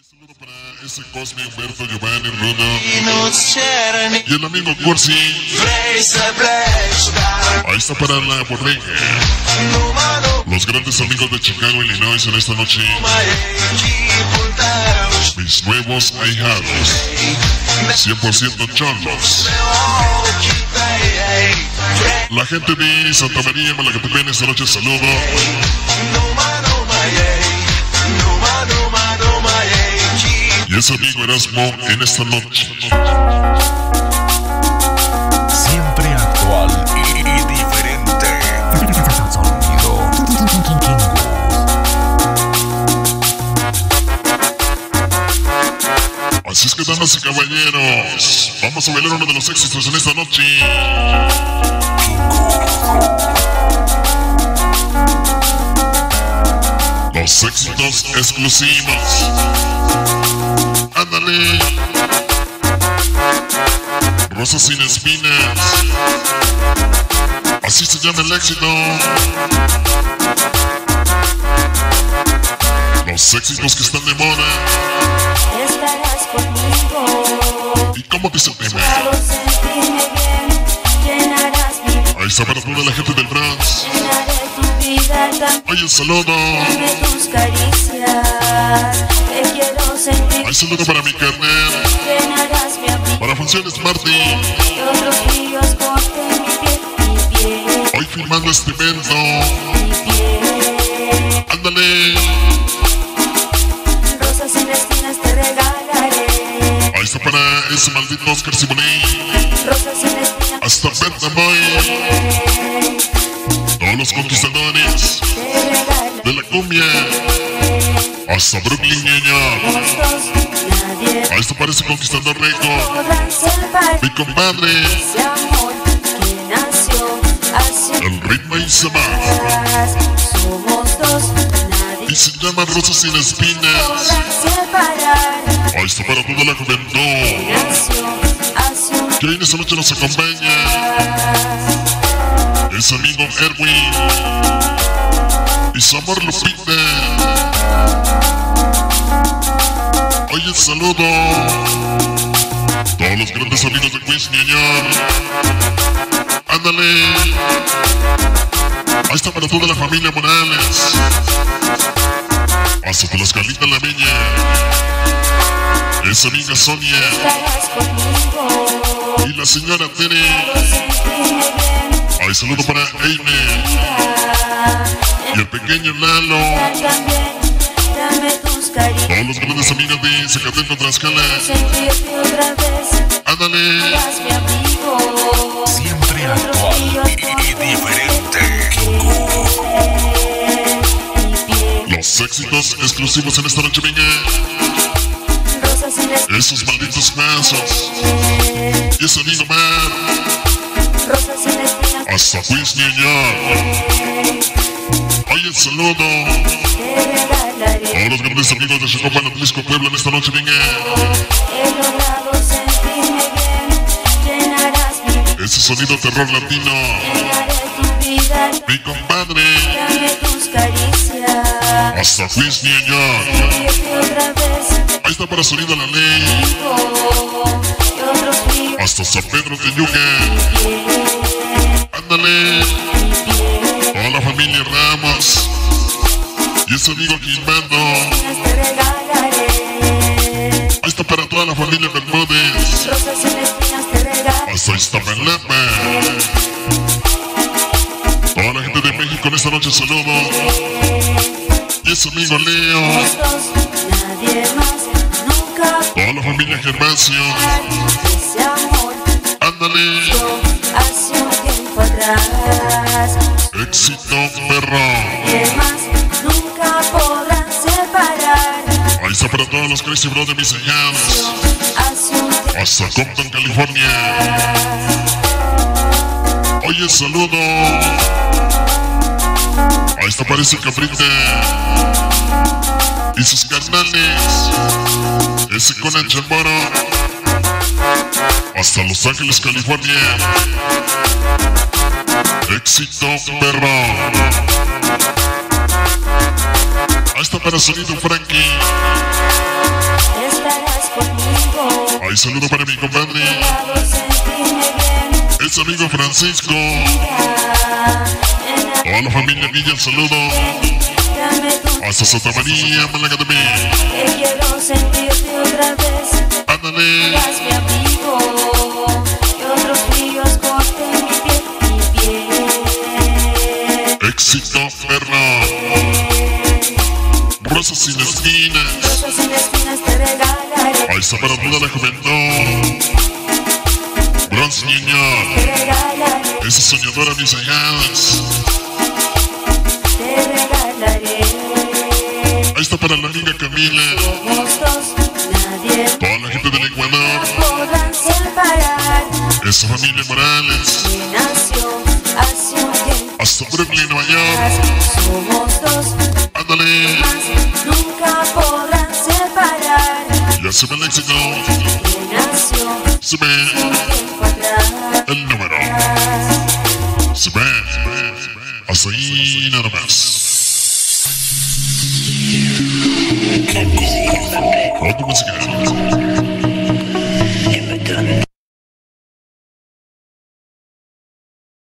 saludo para ese Cosme, Humberto, Giovanni, Runo y el amigo Corsi. Ahí está para la Borrega. Los grandes amigos de Chicago, Illinois en esta noche. Mis nuevos ahijados, 100% cholos. La gente de Santa María, Malacatepec, esta noche saludo. Y ese amigo Erasmo en esta noche. Siempre actual y diferente. Sonido Así es que, damas y caballeros, vamos a bailar uno de los éxitos en esta noche. Los éxitos exclusivos. Ándale. Rosas sin espinas. Así se llama el éxito. Los éxitos que están de moda. Estarás conmigo. ¿Y cómo dice el tema? Solo sentirme bien, llenarás mi vida. Ahí está para toda la gente del Bronx. Llenaré tu vida también. Oye, un saludo. Dame tus caricias. Te quiero sentir. Hay saludo para mi carnal. Llenarás mi abrigo. Para Funciones Marty. Y otros ríos corten mi piel. Hoy filmando este evento. Mi piel. Ándale. Rosas sin espinas te regalaré. Ahí está para ese maldito Oscar Simoní. Rosas sin espinas Hasta Berta Boy. Todos los conquistadores te regalaré. de la cumbia. Hasta Brooklyn, Ñaña. Los dos, nadie Ahí está para ese conquistador rico. podrá separar. Mi compadre. Ese amor que nació hace El ritmo y se va. atrás. Somos dos, nadie Y se llama Rosas sin espinas. podrá separar. Ahí está para toda la juventud. Nació hace un Que hoy en esta noche nos acompaña. Es amigo Erwin. Y su amor Lupita. Oye, saludo. Todos los grandes amigos de Queens, Ñaña. Ándale. Ahí está para toda la familia Morales. Hasta Tlaxcalita la Bella. Esa amiga Sonia. estarás conmigo. Y la señora Tere. Sentirme bien, Ahí saludo para Aime. Y el pequeño Lalo. también dame tus caricias. Todos los grandes amigos de Zacatenco, Tlaxcala. Sentirte otra vez. Ándale. Serás mi amigo. siempre actual y diferente. Los éxitos exclusivos en esta noche, venga. Rosas sin espinas. Esos malditos pasos. Y ese amigo Mar. Rosas sin espinas Hasta Queens, Ñaña. Oye, saludo. te regalaré. Todos los grandes amigos de Xocopan, Atlisco, Puebla en esta noche, venga. He logrado sentirme bien. Llenarás mi vida. Ese sonido terror latino. Llenaré tu vida. Mi compadre. Dame tus caricias. Hasta Queens, Ñaña. Sentirte otra vez. Ahí está para Sonido la Ley. Y otros ríos. Hasta San Pedro de Yuca. Ándale. Toda la familia Ramos. Y ese amigo Gilmando. Te regalaré. Ahí está para toda la familia Bermúdez. Rosas sin espinas te regalaré. Hasta Iztapalapa. Toda la gente de México en esta noche saludo. Y ese amigo Leo. Nadie más nunca Toda la familia Gervasio. ese amor Ándale. hace un tiempo atrás. Éxito perro. Nadie más nunca podrán separar. Ahí está para todos los Crazy Bros de mis hallados. Hace un tiempo Hasta Compton, California. Oye, saludo. Ahí está para ese Cabrita. Y sus carnales. Ese Conan Chamboro. Hasta Los Ángeles, California. Éxito perro. Ahí está para Sonido Frankie. Hay saludo para mi compadre, es amigo Francisco. Toda la familia Villa, el saludo. Hasta Santa María, Málaga también. Quiero sentirte otra vez. Ándale. Eras mi amigo, y otros fríos corten mi piel. Éxito, perro. Rosas sin esquinas. Rosas sin espinas te regalaré. Ahí está para toda la juventud. Bronce niña. Te regalaré. Esa soñadora, mis halladas. Te regalaré. Ahí está para la amiga Camila. Somos dos, nadie Toda la gente del Ecuador. podrán separar. Esa familia Morales. Que nació hace un tiempo. Hasta Brooklyn, Nueva York. Somos dos, Ándale. más nunca podrán separar. Ya se ve el éxito. Que nació Se ve tiempo atrás. el número. Se ve. Hasta ahí nada más. Pronto musical.